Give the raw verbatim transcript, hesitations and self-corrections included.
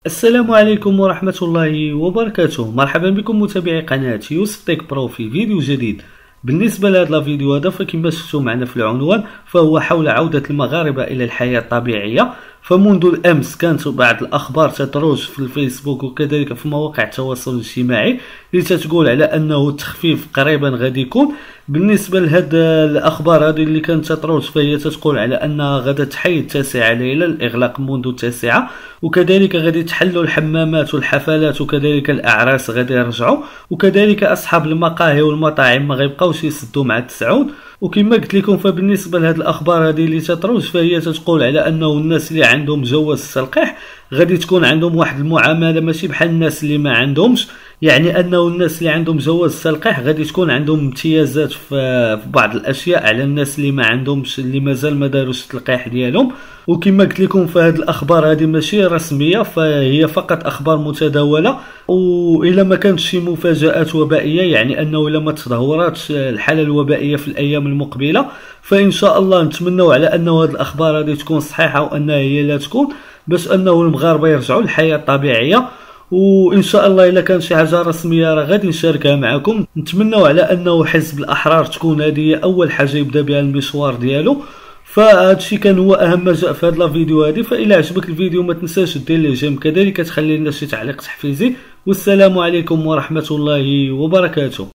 السلام عليكم ورحمة الله وبركاته. مرحبا بكم متابعي قناة يوسف تيك برو في فيديو جديد. بالنسبة لهذا الفيديو هذا فكما شفتوا معنا في العنوان فهو حول عودة المغاربة إلى الحياة الطبيعية. فمنذ الأمس كانت بعض الأخبار تتروج في الفيسبوك وكذلك في مواقع التواصل الاجتماعي اللي تتقول على أنه التخفيف قريبا غادي يكون. بالنسبة لهاد الأخبار هذه اللي كانت تتروج فهي تتقول على أن غدا تحيد التاسعة ليلة الإغلاق منذ التاسعة، وكذلك غادي تحلوا الحمامات والحفلات وكذلك الأعراس غادي يرجعوا، وكذلك أصحاب المقاهي والمطاعم ما غيبقاوش يسدوا مع التسعود. وكما قلت لكم فبالنسبه لهاد الاخبار هذه اللي تتروج فهي تتقول على انه الناس اللي عندهم جواز التلقيح غادي تكون عندهم واحد المعامله ماشي بحال الناس اللي ما عندهمش، يعني انه الناس اللي عندهم جواز التلقيح غادي تكون عندهم امتيازات في بعض الاشياء على الناس اللي ما عندهمش، اللي مازال ما داروش التلقيح ديالهم. وكما قلت لكم فهاد الاخبار هذه ماشي رسميه، فهي فقط اخبار متداوله، والى ما كانت شي مفاجات وبائيه يعني انه الا ما تدهوراتش الحاله الوبائيه في الايام المقبله فان شاء الله نتمنوا على انه هاد الاخبار هذه تكون صحيحه وانها هي لا تكون، باش انه المغاربه يرجعوا للحياه الطبيعيه. وان شاء الله الا كان شي حاجه رسميه راه غادي نشاركها معكم. نتمنوا على انه حزب الاحرار تكون هذه اول حاجه يبدا بها المشوار ديالو. فهذا الشيء كان هو اهم ما جاء في هذا الفيديو هذه. فإلا عجبك الفيديو ما تنساش دير لي جيم، كذلك تخلي لنا شي تعليق تحفيزي. والسلام عليكم ورحمه الله وبركاته.